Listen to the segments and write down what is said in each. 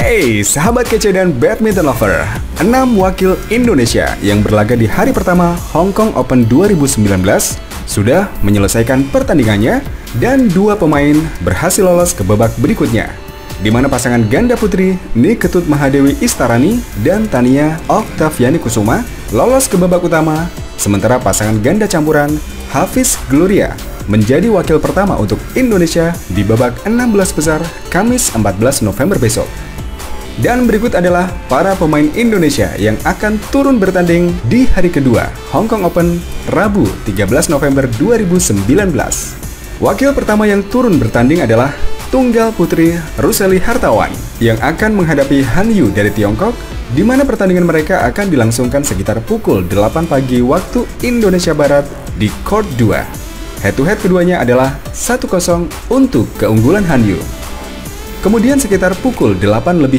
Hey, sahabat kece dan badminton lover, 6 wakil Indonesia yang berlaga di hari pertama Hong Kong Open 2019 sudah menyelesaikan pertandingannya dan 2 pemain berhasil lolos ke babak berikutnya, di mana pasangan ganda putri Niketut Mahadewi Istarani dan Tania Oktaviani Kusuma lolos ke babak utama, sementara pasangan ganda campuran Hafiz Gloria menjadi wakil pertama untuk Indonesia di babak 16 besar Kamis 14 November besok. Dan berikut adalah para pemain Indonesia yang akan turun bertanding di hari kedua Hong Kong Open Rabu 13 November 2019. Wakil pertama yang turun bertanding adalah tunggal putri Ruseli Hartawan yang akan menghadapi Han Yu dari Tiongkok, di mana pertandingan mereka akan dilangsungkan sekitar pukul 8 pagi waktu Indonesia Barat di court 2. Head-to-head keduanya adalah 1-0 untuk keunggulan Han Yu. Kemudian sekitar pukul 8:40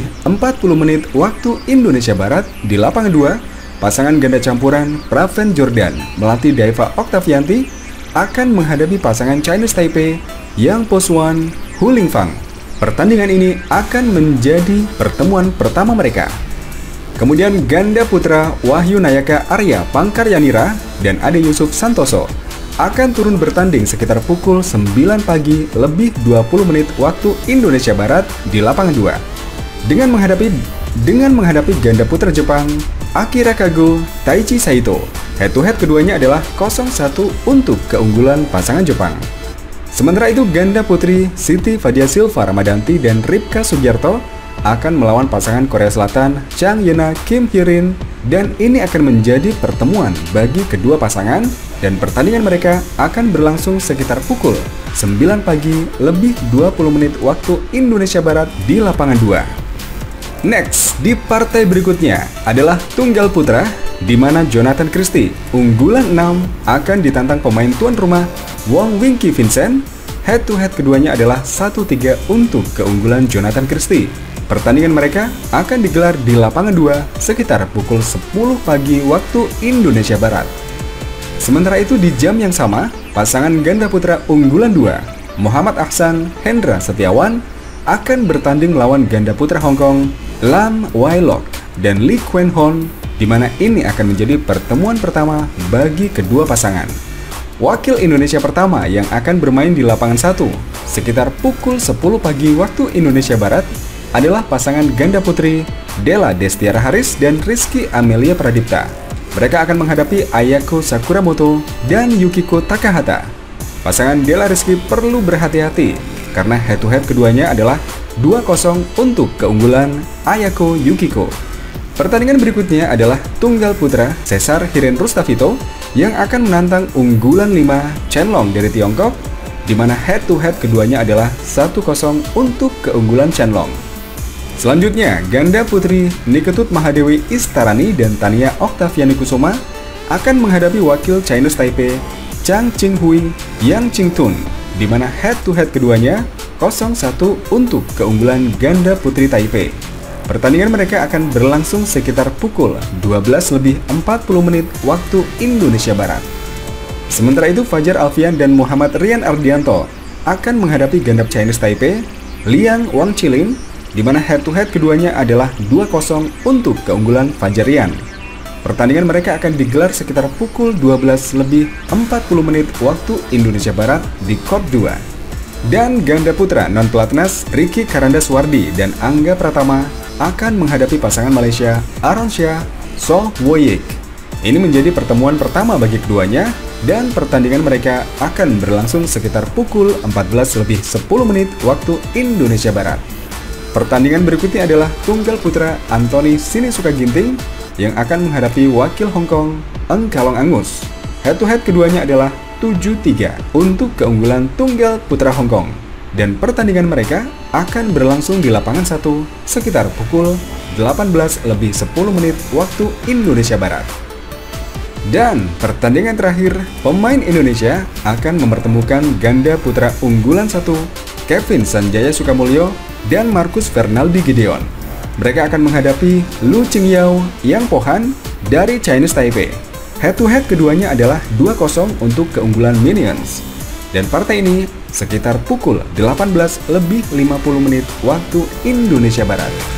waktu Indonesia Barat di lapangan 2, pasangan ganda campuran Praven Jordan melatih Daiva Oktavianti akan menghadapi pasangan Chinese Taipei Yang Poswan Hu Lingfang. Pertandingan ini akan menjadi pertemuan pertama mereka. Kemudian ganda putra Wahyu Nayaka Arya Pangkaryanira dan Ade Yusuf Santoso akan turun bertanding sekitar pukul 9 pagi lebih 20 menit waktu Indonesia Barat di lapangan 2 dengan menghadapi ganda putra Jepang Akira Kago Taichi Saito. Head-to-head keduanya adalah 0-1 untuk keunggulan pasangan Jepang. Sementara itu ganda putri Siti Fadia Silva Ramadanti dan Ripka Sugiarto akan melawan pasangan Korea Selatan Chang Yena Kim Hye-rin, dan ini akan menjadi pertemuan bagi kedua pasangan, dan pertandingan mereka akan berlangsung sekitar pukul 9 pagi lebih 20 menit waktu Indonesia Barat di lapangan 2. Next, di partai berikutnya adalah tunggal putra, di mana Jonathan Christie, unggulan 6, akan ditantang pemain tuan rumah Wong Wingki Vincent. Head-to-head keduanya adalah 1-3 untuk keunggulan Jonathan Christie. Pertandingan mereka akan digelar di lapangan 2 sekitar pukul 10 pagi waktu Indonesia Barat. Sementara itu di jam yang sama, pasangan ganda putra unggulan 2, Muhammad Ahsan Hendra Setiawan, akan bertanding melawan ganda putra Hong Kong Lam Wai Lok dan Lee Kuen Hon, di mana ini akan menjadi pertemuan pertama bagi kedua pasangan. Wakil Indonesia pertama yang akan bermain di lapangan 1 sekitar pukul 10 pagi waktu Indonesia Barat adalah pasangan ganda putri Della Destiara Haris dan Rizky Amelia Pradipta. Mereka akan menghadapi Ayako Sakuramoto dan Yukiko Takahata. Pasangan Della Rizky perlu berhati-hati karena head-to-head keduanya adalah 2-0 untuk keunggulan Ayako Yukiko. Pertandingan berikutnya adalah tunggal putra Cesar Hiren Rustavito yang akan menantang unggulan 5 Chenlong dari Tiongkok, di mana head-to-head keduanya adalah 1-0 untuk keunggulan Chenlong. Selanjutnya, ganda putri Niketut Mahadewi Istarani dan Tania Oktaviani Kusuma akan menghadapi wakil Chinese Taipei Chang Qinghui Yang Qingtun, di mana head-to-head keduanya 0-1 untuk keunggulan ganda putri Taipei. Pertandingan mereka akan berlangsung sekitar pukul 12:40 waktu Indonesia Barat. Sementara itu, Fajar Alfian dan Muhammad Rian Ardianto akan menghadapi ganda Chinese Taipei Liang Wangchilin, di mana head-to-head keduanya adalah 2-0 untuk keunggulan Fajar Rian. Pertandingan mereka akan digelar sekitar pukul 12:40 waktu Indonesia Barat di court 2. Dan ganda putra non-pelatnas Ricky Karandaswardi dan Angga Pratama akan menghadapi pasangan Malaysia Aronsha Soh Woyik. Ini menjadi pertemuan pertama bagi keduanya, dan pertandingan mereka akan berlangsung sekitar pukul 14:10 waktu Indonesia Barat. Pertandingan berikutnya adalah tunggal putra Anthony Sinisuka Ginting yang akan menghadapi wakil Hong Kong Eng Kalong Angus. Head-to-head keduanya adalah 7-3 untuk keunggulan tunggal putra Hong Kong, dan pertandingan mereka akan berlangsung di lapangan 1 sekitar pukul 18:10 waktu Indonesia Barat. Dan pertandingan terakhir, pemain Indonesia akan mempertemukan ganda putra unggulan 1 Kevin Sanjaya Sukamulyo dan Marcus Fernaldi Gideon. Mereka akan menghadapi Lu Qingyao Yang Pohan dari Chinese Taipei. Head-to-head keduanya adalah 2-0 untuk keunggulan Minions. Dan partai ini sekitar pukul 18:50 waktu Indonesia Barat.